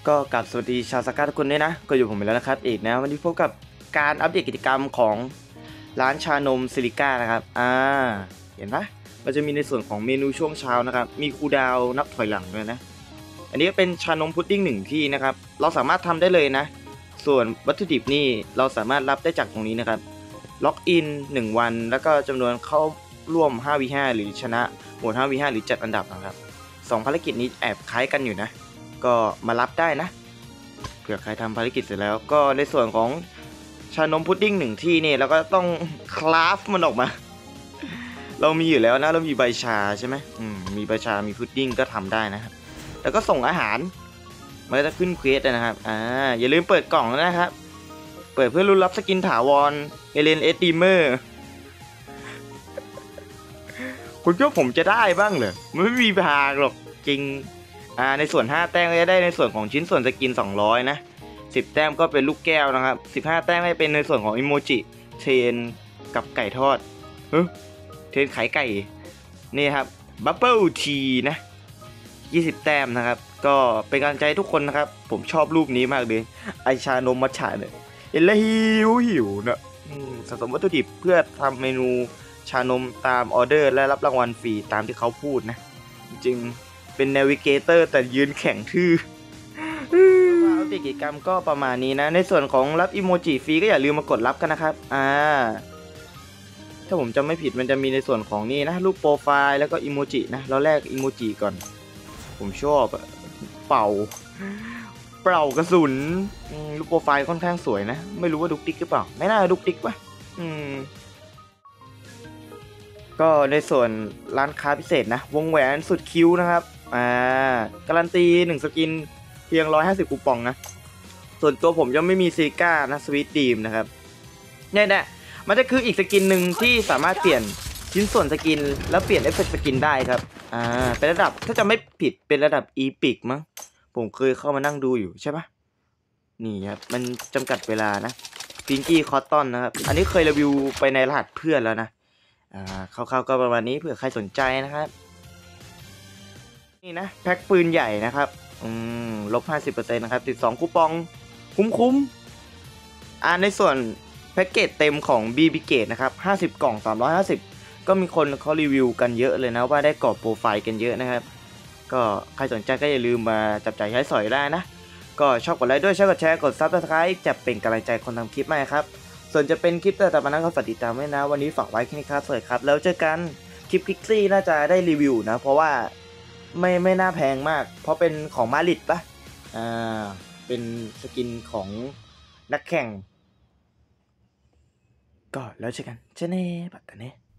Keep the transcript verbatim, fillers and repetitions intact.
ก็กลับสวัสดีชาวสก้าทุกคนด้วยนะก็อยู่ผมไปแล้วนะครับเอกนะวันนี้พบกับการอัปเดตกิจกรรมของร้านชานมซิลิก้านะครับอ่าเห็นปะมันจะมีในส่วนของเมนูช่วงเช้านะครับมีคูลดาวน์นับถอยหลังด้วยนะอันนี้เป็นชานมพุดดิ้งหนึ่งที่นะครับเราสามารถทำได้เลยนะส่วนวัตถุดิบนี่เราสามารถรับได้จากตรงนี้นะครับล็อกอินหนึ่งวันแล้วก็จำนวนเข้าร่วม ห้า วี ห้า หรือชนะโหมด ห้า วี ห้า หรือจัดอันดับนะครับสองภารกิจนี้แอบคล้ายกันอยู่นะก็มารับได้นะเผื่อใครทำภารกิจเสร็จแล้วก็ในส่วนของชานมพุดดิ้งหนึ่งที่นี่เราก็ต้องคราฟมันออกมา เรามีอยู่แล้วนะเรามีใบชาใช่ไหมอืมมีใบชามีพุดดิ้งก็ทำได้นะครับแล้วก็ส่งอาหารมันจะขึ้นเควสนะครับอ่าอย่าลืมเปิดกล่องนะครับเปิดเพื่อรุ้นรับสกินถาวรเอเลนเอสดีเมอร์คุณคิดว่าผมจะได้บ้างเหรอมันไม่มีทางหรอกจริงอ่าในส่วนห้าแต้มก็จะได้ในส่วนของชิ้นส่วนสกินสองร้อยนะสิบแต้มก็เป็นลูกแก้วนะครับสิบห้าแต้มให้เป็นในส่วนของอิโมจิเทนกับไก่ทอดเฮ้ยเทนไข่ไก่นี่ครับบับเบิลทีนะยี่สิบแต้มนะครับก็เป็นกำลังใจทุกคนนะครับผมชอบรูปนี้มากเลยไอชานมมัทฉะเนี่ยเห็นแล้วหิวหิวนะสะสมวัตถุดิบเพื่อทำเมนูชานมตามออเดอร์และรับรางวัลฟรีตามที่เขาพูดนะจริงเป็นเนวิเกเตอร์แต่ยืนแข็งทื่ออัปเดตกิจกรรมก็ประมาณนี้นะในส่วนของรับอิโมจิฟรีก็อย่าลืมมากดรับกันนะครับอ่าถ้าผมจำไม่ผิดมันจะมีในส่วนของนี่นะรูปโปรไฟล์แล้วก็อิโมจินะเราแรกอิโมจิก่อนผมชอบเป่าเป่ากระสุนรูปโปรไฟล์ค่อนข้างสวยนะไม่รู้ว่าดุกดิกหรือเปล่าไม่น่าดุกดิกป่ะอืมก็ในส่วนร้านค้าพิเศษนะวงแหวนสุดคิ้วนะครับอ่าการันตีหนึ่งสกินเพียงหนึ่งร้อยห้าสิบคูปองนะส่วนตัวผมยังไม่มีซิลิก้านะสวีทดีมนะครับเนี่ยแหละมันจะคืออีกสกินหนึ่งที่สามารถเปลี่ยนชิ้นส่วนสกินแล้วเปลี่ยนเอฟเฟกต์สกินได้ครับอ่าเป็นระดับถ้าจะไม่ผิดเป็นระดับอีพิกมั้งผมเคยเข้ามานั่งดูอยู่ใช่ปะนี่ครับมันจำกัดเวลานะพิงกี้คอตตอนนะครับอันนี้เคยรีวิวไปในรหัสเพื่อนแล้วนะอ่าคร่าวๆก็ประมาณนี้เผื่อใครสนใจนะครับนี่นะแพ็คปืนใหญ่นะครับอืมลบ ห้าสิบเปอร์เซ็นต์ นะครับสิบสองคูปองคุ้มๆอ่าในส่วนแพ็กเกจเต็มของ B B เกตนะครับห้าสิบกล่องสามร้อยห้าสิบก็มีคนเขารีวิวกันเยอะเลยนะว่าได้กรอบโปรไฟล์กันเยอะนะครับก็ใครสนใจก็อย่าลืมมาจับจ่ายใช้สอยได้นะก็ชอบกดไลค์ด้วยชอบกดแชร์กด ซับสไครบ์ จะเป็นกำลังใจคนทำคลิปมากครับส่วนจะเป็นคลิปแต่ละนั้นก็ฝากติดตามไว้นะวันนี้ฝากไว้แค่นี้ครับสวัสดีครับแล้วเจอกันคลิปคลิกซี่น่าจะได้รีวิวนะเพราะว่าไม่ไม่น่าแพงมากเพราะเป็นของมาริดปะอ่าเป็นสกินของนักแข่งก็แล้วเจอกันเจเน่บัตตาเน่